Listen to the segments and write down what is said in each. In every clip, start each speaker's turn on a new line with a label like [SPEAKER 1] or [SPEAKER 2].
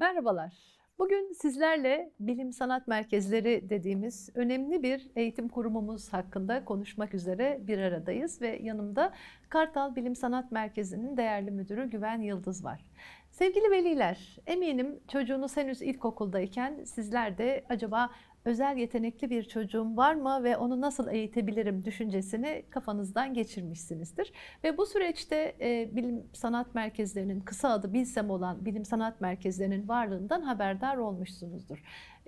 [SPEAKER 1] Merhabalar. Bugün sizlerle bilim sanat merkezleri dediğimiz önemli bir eğitim kurumumuz hakkında konuşmak üzere bir aradayız ve yanımda Kartal Bilim Sanat Merkezi'nin değerli müdürü Güven Yıldız var. Sevgili veliler, eminim çocuğunuz henüz ilkokuldayken sizler de acaba özel yetenekli bir çocuğum var mı ve onu nasıl eğitebilirim düşüncesini kafanızdan geçirmişsinizdir. Ve bu süreçte bilim sanat merkezlerinin, kısa adı Bilsem olan bilim sanat merkezlerinin varlığından haberdar olmuşsunuzdur.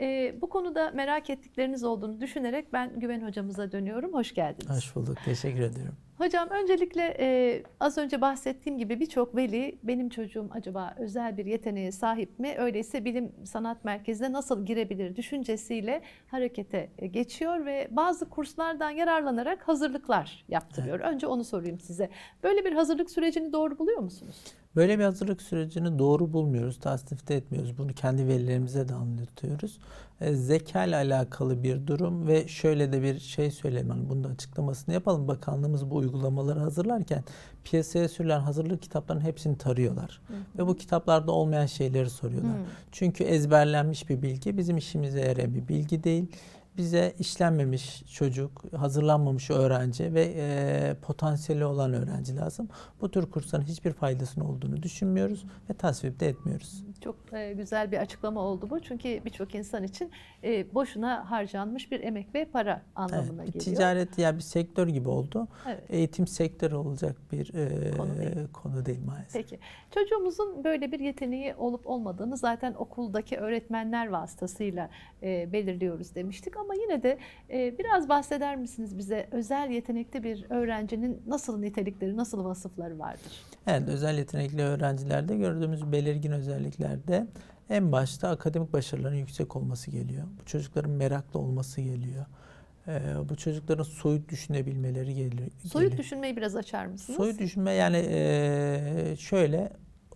[SPEAKER 1] Bu konuda merak ettikleriniz olduğunu düşünerek ben Güven hocamıza dönüyorum. Hoş geldiniz.
[SPEAKER 2] Hoş bulduk. Teşekkür ediyorum.
[SPEAKER 1] Hocam öncelikle az önce bahsettiğim gibi birçok veli benim çocuğum acaba özel bir yeteneğe sahip mi? Öyleyse bilim sanat merkezine nasıl girebilir düşüncesiyle harekete geçiyor ve bazı kurslardan yararlanarak hazırlıklar yaptırıyor. Evet. Önce onu sorayım size. Böyle bir hazırlık sürecini doğru buluyor musunuz?
[SPEAKER 2] Böyle bir hazırlık sürecini doğru bulmuyoruz, tasnif de etmiyoruz. Bunu kendi velilerimize de anlatıyoruz. Zeka ile alakalı bir durum ve şöyle de bir şey söyleyeyim. Yani bunun da açıklamasını yapalım. Bakanlığımız bu uygulamaları hazırlarken piyasaya sürülen hazırlık kitaplarının hepsini tarıyorlar. Hı hı. Ve bu kitaplarda olmayan şeyleri soruyorlar. Hı. Çünkü ezberlenmiş bir bilgi bizim işimize yarayan bir bilgi değil. Bize işlenmemiş çocuk, hazırlanmamış öğrenci ve potansiyeli olan öğrenci lazım. Bu tür kursların hiçbir faydasının olduğunu düşünmüyoruz ve tasvip de etmiyoruz.
[SPEAKER 1] Çok güzel bir açıklama oldu bu. Çünkü birçok insan için boşuna harcanmış bir emek ve para anlamına geliyor.
[SPEAKER 2] Ticaret ya bir sektör gibi oldu.
[SPEAKER 1] Evet.
[SPEAKER 2] Eğitim sektörü olacak bir konu değil maalesef.
[SPEAKER 1] Peki. Çocuğumuzun böyle bir yeteneği olup olmadığını zaten okuldaki öğretmenler vasıtasıyla belirliyoruz demiştik. Ama yine de biraz bahseder misiniz bize özel yetenekli bir öğrencinin nasıl nitelikleri, nasıl vasıfları vardır?
[SPEAKER 2] Evet, özel yetenekli öğrencilerde gördüğümüz belirgin özelliklerde en başta akademik başarıların yüksek olması geliyor. Bu çocukların meraklı olması geliyor. Bu çocukların soyut düşünebilmeleri geliyor.
[SPEAKER 1] Soyut düşünmeyi biraz açar mısınız?
[SPEAKER 2] Soyut düşünme yani şöyle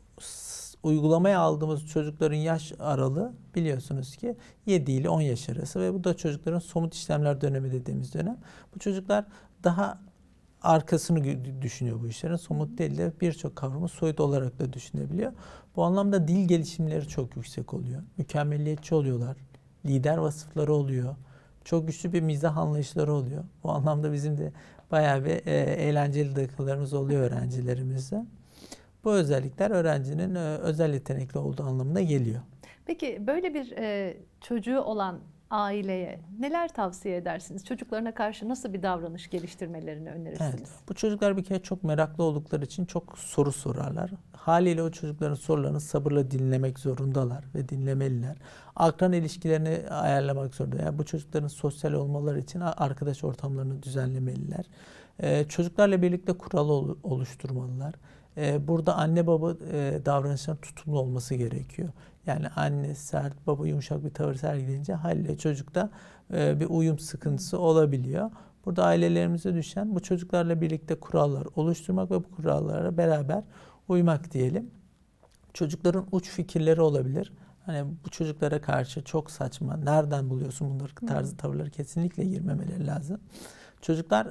[SPEAKER 2] uygulamaya aldığımız çocukların yaş aralığı biliyorsunuz ki 7 ile 10 yaş arası ve bu da çocukların somut işlemler dönemi dediğimiz dönem. Bu çocuklar daha arkasını düşünüyor bu işlerin. Somut değil de birçok kavramı soyut olarak da düşünebiliyor. Bu anlamda dil gelişimleri çok yüksek oluyor. Mükemmeliyetçi oluyorlar. Lider vasıfları oluyor. Çok güçlü bir mizah anlayışları oluyor. Bu anlamda bizim de bayağı bir eğlenceli dakikalarımız oluyor öğrencilerimizle. Bu özellikler öğrencinin özel yetenekli olduğu anlamına geliyor.
[SPEAKER 1] Peki böyle bir çocuğu olan aileye neler tavsiye edersiniz? Çocuklarına karşı nasıl bir davranış geliştirmelerini önerirsiniz?
[SPEAKER 2] Evet, bu çocuklar bir kere çok meraklı oldukları için çok soru sorarlar. Haliyle o çocukların sorularını sabırla dinlemek zorundalar ve dinlemeliler. Akran ilişkilerini ayarlamak zorunda. Yani bu çocukların sosyal olmaları için arkadaş ortamlarını düzenlemeliler. Çocuklarla birlikte kural oluşturmalılar. Burada anne baba davranışlarının tutumlu olması gerekiyor. Yani anne sert, baba yumuşak bir tavır sergileyince haliyle çocukta bir uyum sıkıntısı olabiliyor. Burada ailelerimize düşen bu çocuklarla birlikte kurallar oluşturmak ve bu kurallara beraber uymak diyelim. Çocukların uç fikirleri olabilir. Hani bu çocuklara karşı çok saçma, nereden buluyorsun bunları tarzı tavırları kesinlikle girmemeleri lazım. Çocuklar,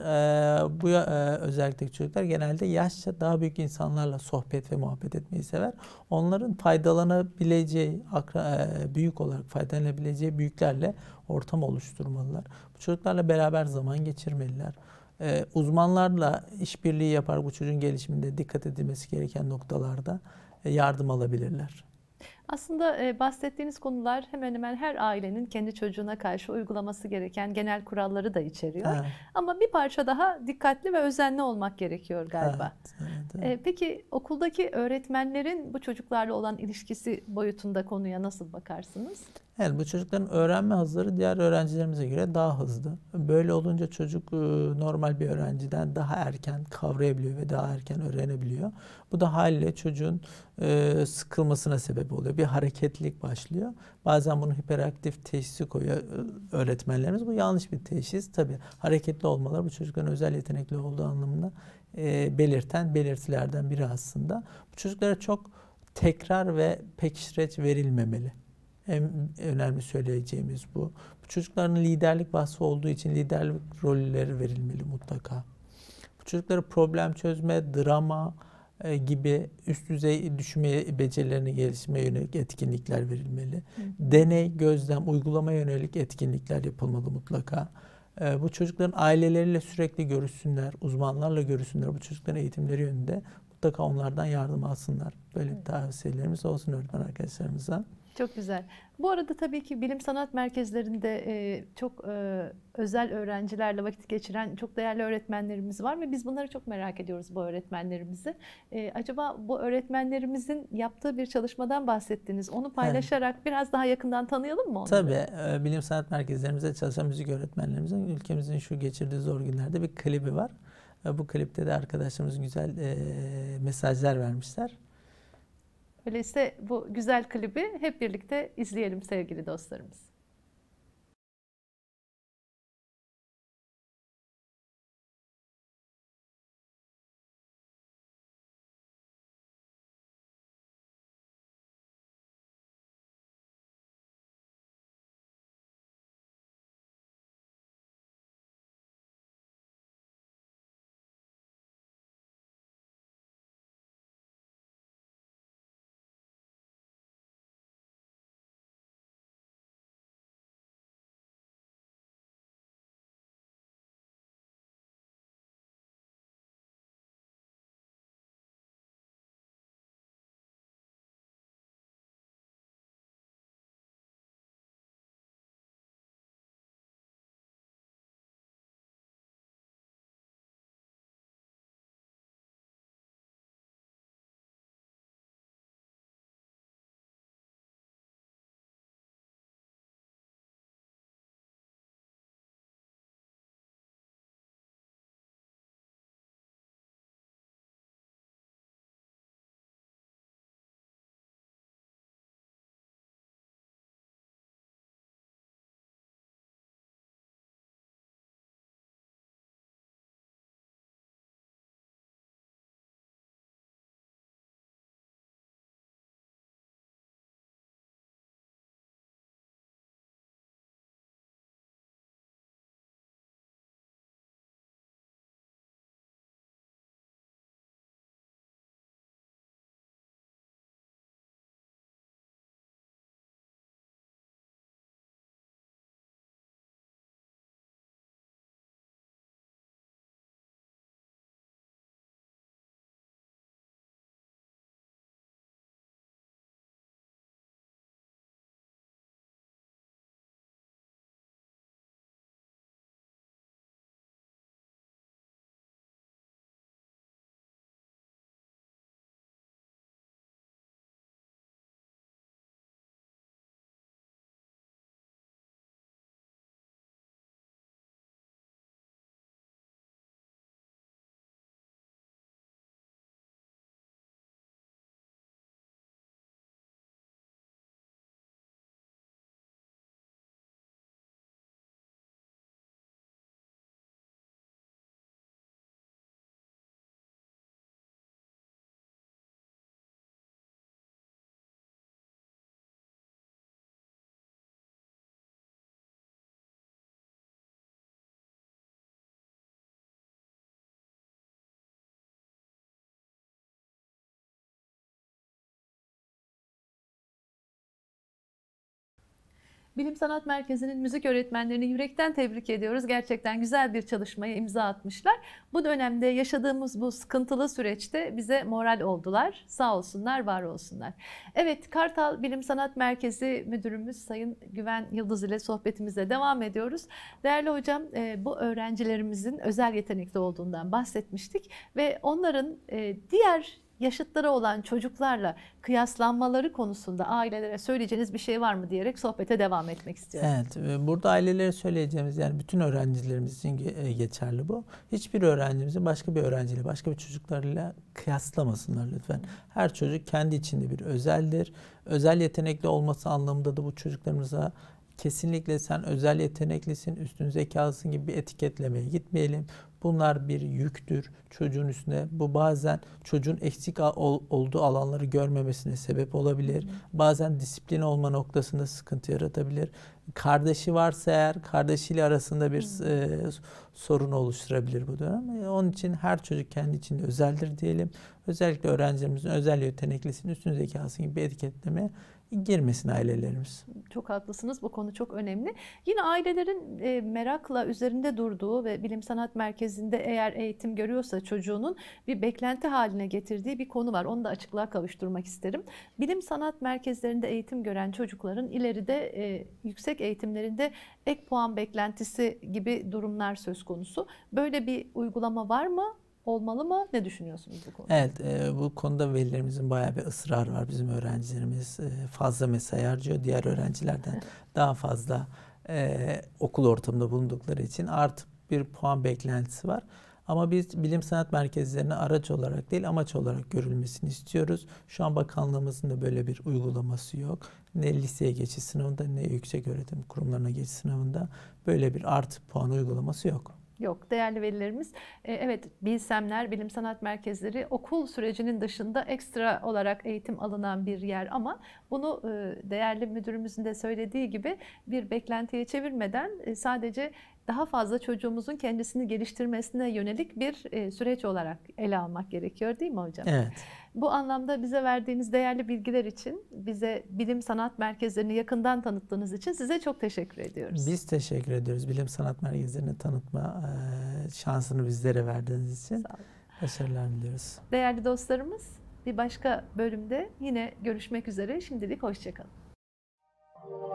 [SPEAKER 2] özellikle çocuklar genelde yaşça daha büyük insanlarla sohbet ve muhabbet etmeyi sever. Onların faydalanabileceği, büyük olarak faydalanabileceği büyüklerle ortam oluşturmalılar. Bu çocuklarla beraber zaman geçirmeliler. Uzmanlarla işbirliği yapar bu çocuğun gelişiminde dikkat edilmesi gereken noktalarda yardım alabilirler.
[SPEAKER 1] Aslında bahsettiğiniz konular hemen hemen her ailenin kendi çocuğuna karşı uygulaması gereken genel kuralları da içeriyor. Evet. Ama bir parça daha dikkatli ve özenli olmak gerekiyor galiba. Evet. Peki okuldaki öğretmenlerin bu çocuklarla olan ilişkisi boyutunda konuya nasıl bakarsınız?
[SPEAKER 2] Evet, bu çocukların öğrenme hızları diğer öğrencilerimize göre daha hızlı. Böyle olunca çocuk normal bir öğrenciden daha erken kavrayabiliyor ve daha erken öğrenebiliyor. Bu da haliyle çocuğun sıkılmasına sebep oluyor. Bir hareketlilik başlıyor. Bazen bunu hiperaktif teşhisi koyuyor öğretmenlerimiz. Bu yanlış bir teşhis. Tabii hareketli olmaları bu çocukların özel yetenekli olduğu anlamında belirten belirtilerden biri aslında. Bu çocuklara çok tekrar ve pekiştireç verilmemeli. En önemli söyleyeceğimiz bu. Bu çocukların liderlik vasfı olduğu için liderlik rolleri verilmeli mutlaka. Bu çocuklara problem çözme, drama, gibi üst düzey düşünme becerilerini geliştirmeye yönelik etkinlikler verilmeli.
[SPEAKER 1] Hı.
[SPEAKER 2] Deney, gözlem, uygulama yönelik etkinlikler yapılmalı mutlaka. Bu çocukların aileleriyle sürekli görüşsünler, uzmanlarla görüşsünler. Bu çocukların eğitimleri yönünde mutlaka onlardan yardım alsınlar. Böyle bir tavsiyelerimiz olsun öğretmen arkadaşlarımıza.
[SPEAKER 1] Çok güzel. Bu arada tabii ki bilim sanat merkezlerinde çok özel öğrencilerle vakit geçiren çok değerli öğretmenlerimiz var ve biz bunları çok merak ediyoruz, bu öğretmenlerimizi. Acaba bu öğretmenlerimizin yaptığı bir çalışmadan bahsettiniz. Onu paylaşarak biraz daha yakından tanıyalım mı onları?
[SPEAKER 2] Tabii. Bilim sanat merkezlerimizde çalışan müzik öğretmenlerimizin ülkemizin şu geçirdiği zor günlerde bir klibi var. Bu klipte de arkadaşlarımız güzel mesajlar vermişler.
[SPEAKER 1] Öyleyse bu güzel klibi hep birlikte izleyelim sevgili dostlarımız. Bilim Sanat Merkezi'nin müzik öğretmenlerini yürekten tebrik ediyoruz. Gerçekten güzel bir çalışmaya imza atmışlar. Bu dönemde yaşadığımız bu sıkıntılı süreçte bize moral oldular. Sağ olsunlar, var olsunlar. Evet, Kartal Bilim Sanat Merkezi Müdürümüz Sayın Güven Yıldız ile sohbetimize devam ediyoruz. Değerli hocam, bu öğrencilerimizin özel yetenekli olduğundan bahsetmiştik ve onların diğer yaşıtları olan çocuklarla kıyaslanmaları konusunda ailelere söyleyeceğiniz bir şey var mı diyerek sohbete devam etmek istiyorum.
[SPEAKER 2] Evet, burada ailelere söyleyeceğimiz, yani bütün öğrencilerimiz için geçerli bu. Hiçbir öğrencimizi başka bir öğrenciyle, başka bir çocuklarla kıyaslamasınlar lütfen. Her çocuk kendi içinde bir özeldir. Özel yetenekli olması anlamında da bu çocuklarımıza kesinlikle sen özel yeteneklisin, üstün zekalısın gibi bir etiketlemeye gitmeyelim. Bunlar bir yüktür çocuğun üstüne. Bu bazen çocuğun eksik olduğu alanları görmemesine sebep olabilir. Bazen disiplin olma noktasında sıkıntı yaratabilir. Kardeşi varsa eğer kardeşiyle arasında bir sorun oluşturabilir bu dönem. Onun için her çocuk kendi içinde özeldir diyelim. Özellikle öğrencilerimizin özel yeteneklisinin üstün zekası gibi bir etiketlemeye girmesin ailelerimiz.
[SPEAKER 1] Çok haklısınız. Bu konu çok önemli. Yine ailelerin merakla üzerinde durduğu ve Bilim Sanat Merkezi'nde eğer eğitim görüyorsa çocuğunun bir beklenti haline getirdiği bir konu var. Onu da açıklığa kavuşturmak isterim. Bilim Sanat Merkezlerinde eğitim gören çocukların ileride yüksek eğitimlerinde ek puan beklentisi gibi durumlar söz konusu. Böyle bir uygulama var mı? Olmalı mı? Ne düşünüyorsunuz bu konuda?
[SPEAKER 2] Evet, bu konuda velilerimizin bayağı bir ısrarı var. Bizim öğrencilerimiz fazla mesai harcıyor. Diğer öğrencilerden daha fazla okul ortamında bulundukları için artık bir puan beklentisi var. Ama biz bilim sanat merkezlerine araç olarak değil amaç olarak görülmesini istiyoruz. Şu an bakanlığımızın da böyle bir uygulaması yok. Ne liseye geçiş sınavında ne yükseköğretim kurumlarına geçiş sınavında böyle bir artı puan uygulaması yok.
[SPEAKER 1] Yok, değerli velilerimiz, evet bilsemler, bilim sanat merkezleri okul sürecinin dışında ekstra olarak eğitim alınan bir yer ama bunu değerli müdürümüzün de söylediği gibi bir beklentiye çevirmeden sadece daha fazla çocuğumuzun kendisini geliştirmesine yönelik bir süreç olarak ele almak gerekiyor değil mi hocam?
[SPEAKER 2] Evet.
[SPEAKER 1] Bu anlamda bize verdiğiniz değerli bilgiler için, bize bilim sanat merkezlerini yakından tanıttığınız için size çok teşekkür ediyoruz.
[SPEAKER 2] Biz teşekkür ediyoruz. Bilim sanat merkezlerini tanıtma şansını bizlere verdiğiniz için.
[SPEAKER 1] Sağ olun.
[SPEAKER 2] Başarılar diliyoruz.
[SPEAKER 1] Değerli dostlarımız, bir başka bölümde yine görüşmek üzere. Şimdilik hoşça kalın.